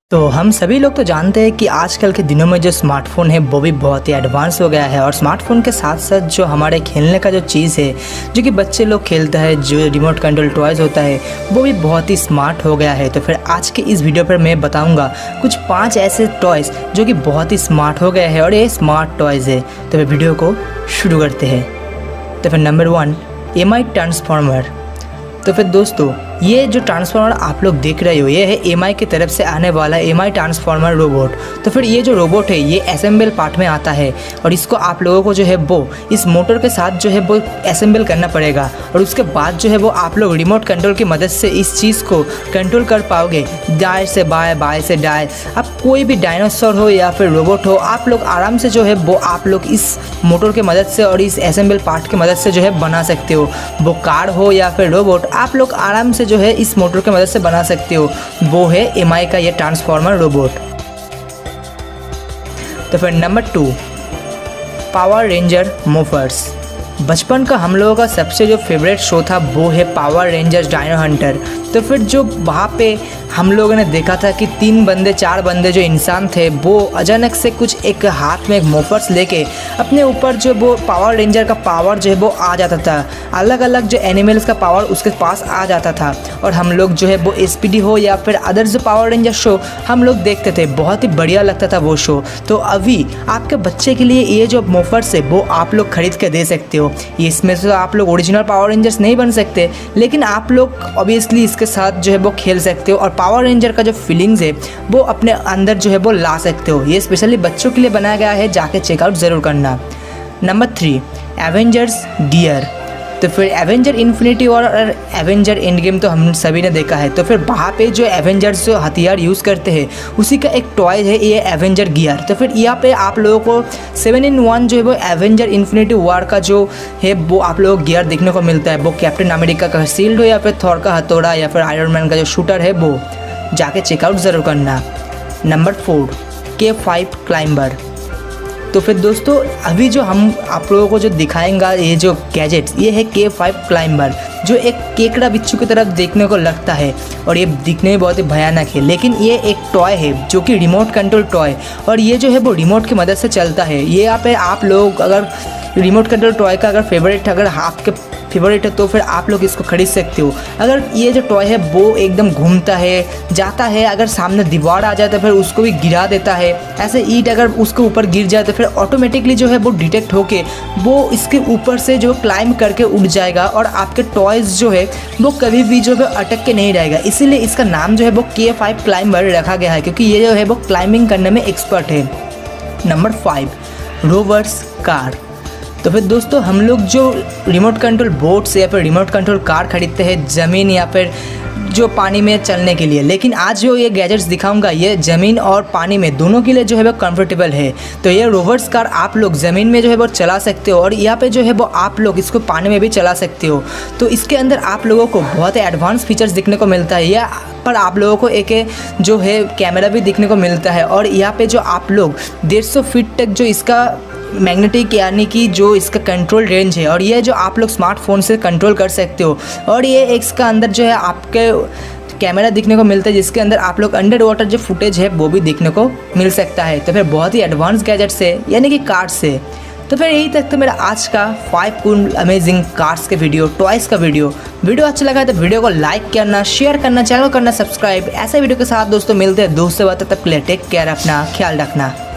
तो हम सभी लोग तो जानते हैं कि आजकल के दिनों में जो स्मार्टफ़ोन है वो भी बहुत ही एडवांस हो गया है। और स्मार्टफ़ोन के साथ साथ जो हमारे खेलने का जो चीज़ है जो कि बच्चे लोग खेलता है, जो रिमोट कंट्रोल टॉयज़ होता है, वो भी बहुत ही स्मार्ट हो गया है। तो फिर आज के इस वीडियो पर मैं बताऊंगा कुछ 5 ऐसे टॉयज़ जो कि बहुत ही स्मार्ट हो गए हैं और ये स्मार्ट टॉयज़ है। तो फिर वीडियो को शुरू करते हैं। तो फिर नंबर 1, एमआई ट्रांसफॉर्मर। तो फिर दोस्तों ये जो ट्रांसफार्मर आप लोग देख रहे हो ये है एमआई की तरफ से आने वाला एमआई ट्रांसफार्मर रोबोट। तो फिर ये जो रोबोट है ये असेंबल पार्ट में आता है और इसको आप लोगों को जो है वो इस मोटर के साथ जो है वो असेंबल करना पड़ेगा और उसके बाद जो है वो आप लोग रिमोट कंट्रोल की मदद से इस चीज़ को कंट्रोल कर पाओगे। दाएं से बाएं, बाएं से दाएं, अब कोई भी डायनासोर हो या फिर रोबोट हो, आप लोग आराम से जो है वो आप लोग इस मोटर की मदद से और इस असेंबल पार्ट की मदद से जो है बना सकते हो। वो कार हो या फिर रोबोट, आप लोग आराम से जो है इस मोटर की मदद से बना सकते हो। वो है एमआई का ये ट्रांसफार्मर रोबोट। तो फिर नंबर 2, पावर रेंजर मोफर्स। बचपन का हम लोगों का सबसे जो फेवरेट शो था वो है पावर रेंजर्स डायनो हंटर। तो फिर जो वहाँ पे हम लोगों ने देखा था कि 4 बंदे जो इंसान थे वो अचानक से कुछ एक हाथ में एक मोफर्स लेके अपने ऊपर जो वो पावर रेंजर का पावर जो है वो आ जाता था। अलग अलग जो एनिमल्स का पावर उसके पास आ जाता था और हम लोग जो है वो एसपीडी हो या फिर अदर जो पावर रेंजर शो हम लोग देखते थे। बहुत ही बढ़िया लगता था वो शो। तो अभी आपके बच्चे के लिए ये जो मोफर्स है वो आप लोग खरीद के दे सकते हो। इसमें से आप लोग ओरिजिनल पावर रेंजर्स नहीं बन सकते, लेकिन आप लोग ऑब्वियसली इसके साथ जो है वो खेल सकते हो और पावर रेंजर का जो फीलिंग्स है वो अपने अंदर जो है वो ला सकते हो। ये स्पेशली बच्चों के लिए बनाया गया है, जाके चेकआउट ज़रूर करना। Number 3, Avengers gear. तो फिर एवेंजर इन्फिनिटी और एवेंजर एंड गेम तो हम सभी ने देखा है। तो फिर वहाँ पे जो एवेंजर्स जो हथियार यूज़ करते हैं उसी का एक टॉय है ये एवेंजर गियर। तो फिर यहाँ पे आप लोगों को 7-in-1 जो है वो एवेंजर इन्फिनिटी वॉर का जो है वो आप लोगों को गियर देखने को मिलता है। वो कैप्टन अमेरिका का शील्ड हो या फिर थॉर का हथौड़ा या फिर आयरन मैन का जो शूटर है वो जाके चेकआउट ज़रूर करना। Number 4, K5 climber. तो फिर दोस्तों अभी जो हम आप लोगों को जो दिखाएंगा ये जो गैजेट्स ये है K5 क्लाइंबर, जो एक केकड़ा बिच्छू की तरफ देखने को लगता है और ये दिखने में बहुत ही भयानक है। लेकिन ये एक टॉय है जो कि रिमोट कंट्रोल टॉय, और ये जो है वो रिमोट की मदद से चलता है। ये यहाँ पे आप लोग अगर रिमोट कंट्रोल टॉय का अगर फेवरेट अगर आपके फेवरेट है तो फिर आप लोग इसको खरीद सकते हो। अगर ये जो टॉय है वो एकदम घूमता है, जाता है, अगर सामने दीवार आ जाए तो फिर उसको भी गिरा देता है। ऐसे ईंट अगर उसके ऊपर गिर जाए तो फिर ऑटोमेटिकली जो है वो डिटेक्ट होके वो इसके ऊपर से जो क्लाइंब करके उड़ जाएगा और आपके टॉयज़ जो है वो कभी भी जो है अटक के नहीं रहेगा। इसीलिए इसका नाम जो है वो K5 क्लाइंबर रखा गया है, क्योंकि ये जो है वो क्लाइंबिंग करने में एक्सपर्ट है। Number 5, rovers car. तो फिर दोस्तों हम लोग जो रिमोट कंट्रोल बोट से या फिर रिमोट कंट्रोल कार खरीदते हैं ज़मीन या फिर जो पानी में चलने के लिए, लेकिन आज जो ये गैजेट्स दिखाऊंगा ये ज़मीन और पानी में दोनों के लिए जो है वो कंफर्टेबल है। तो ये रोवर्स कार आप लोग ज़मीन में जो है वो चला सकते हो और यहाँ पे जो है वो आप लोग इसको पानी में भी चला सकते हो। तो इसके अंदर आप लोगों को बहुत एडवांस फीचर्स दिखने को मिलता है। या पर आप लोगों को एक जो है कैमरा भी दिखने को मिलता है और यहाँ पे जो आप लोग 150 फीट तक जो इसका मैग्नेटिक यानी कि जो इसका कंट्रोल रेंज है और ये जो आप लोग स्मार्टफोन से कंट्रोल कर सकते हो। और ये इसका अंदर जो है आपके कैमरा दिखने को मिलता है जिसके अंदर आप लोग अंडर वाटर जो फुटेज है वो भी देखने को मिल सकता है। तो फिर बहुत ही एडवांस गैजेट्स है यानी कि कार्ड्स से। तो फिर यही तक तो मेरा आज का 5 कूल अमेजिंग कार्ड्स के वीडियो, टॉयज़ का वीडियो अच्छा लगा तो वीडियो को लाइक करना, शेयर करना, चैनल करना सब्सक्राइब। ऐसे वीडियो के साथ दोस्तों मिलते हैं दोस्तों, तब तक के लिए टेक केयर, अपना ख्याल रखना।